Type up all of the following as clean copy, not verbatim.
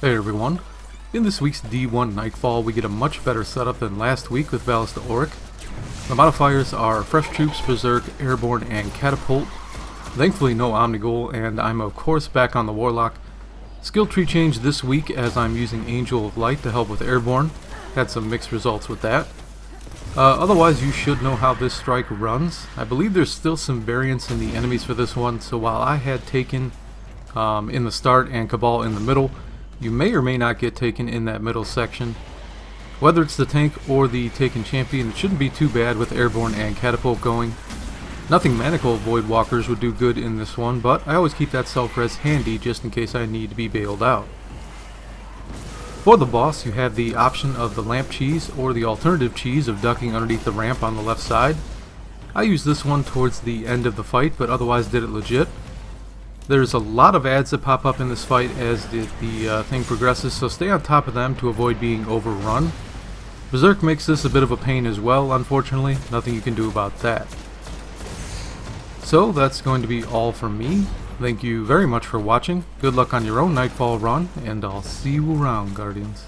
Hey everyone, in this week's D1 Nightfall we get a much better setup than last week with Ballista Auric. The modifiers are Fresh Troops, Berserk, Airborne, and Catapult. Thankfully no Omnigul, and I'm of course back on the Warlock. Skill tree change this week as I'm using Angel of Light to help with Airborne. Had some mixed results with that. Otherwise you should know how this strike runs. I believe there's still some variance in the enemies for this one, so while I had taken in the start and Cabal in the middle, you may or may not get taken in that middle section. Whether it's the tank or the taken champion, it shouldn't be too bad with Airborne and Catapult going. Nothing Manacles Voidwalkers would do good in this one, but I always keep that self-res handy just in case I need to be bailed out. For the boss, you have the option of the lamp cheese or the alternative cheese of ducking underneath the ramp on the left side. I used this one towards the end of the fight, but otherwise did it legit. There's a lot of ads that pop up in this fight as the thing progresses, so stay on top of them to avoid being overrun. Berserk makes this a bit of a pain as well, unfortunately. Nothing you can do about that. So that's going to be all from me. Thank you very much for watching. Good luck on your own Nightfall run, and I'll see you around, Guardians.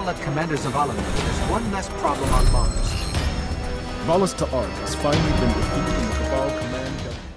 let Commander Zavala know there's one less problem on Mars. Valis to Ark has finally been defeated in the Cabal command.